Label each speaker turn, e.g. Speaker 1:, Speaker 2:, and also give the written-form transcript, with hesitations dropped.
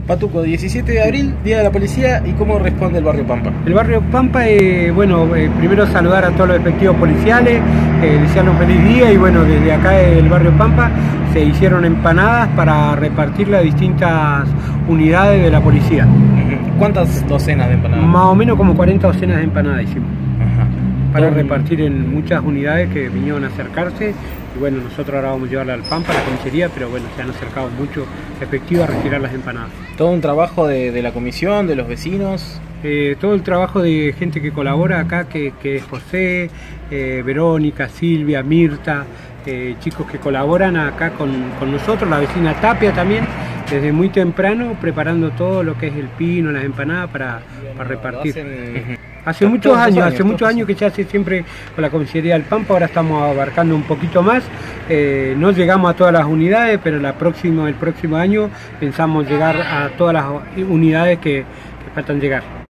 Speaker 1: Patuco, 17 de abril, Día de la Policía, ¿y cómo responde el barrio Pampa?
Speaker 2: El barrio Pampa, primero saludar a todos los efectivos policiales, desearles un feliz día y bueno, desde acá del barrio Pampa se hicieron empanadas para repartirlas a distintas unidades de la policía.
Speaker 1: ¿Cuántas docenas de empanadas?
Speaker 2: Más o menos como 40 docenas de empanadas hicimos. Para
Speaker 1: Todo
Speaker 2: repartir en muchas unidades que vinieron a acercarse y bueno, nosotros ahora vamos a llevarla al Pampa, a la comisaría, pero bueno, se han acercado mucho efectivos a retirar las empanadas.
Speaker 1: Todo un trabajo de la comisión, de los vecinos.
Speaker 2: Todo el trabajo de gente que colabora acá, que es José, Verónica, Silvia, Mirta, chicos que colaboran acá con nosotros, la vecina Tapia también, desde muy temprano preparando todo lo que es el pino, las empanadas para repartir. Hace muchos años que se hace siempre con la comisaría del Pampa, ahora estamos abarcando un poquito más, no llegamos a todas las unidades, pero el próximo año pensamos llegar a todas las unidades que faltan llegar.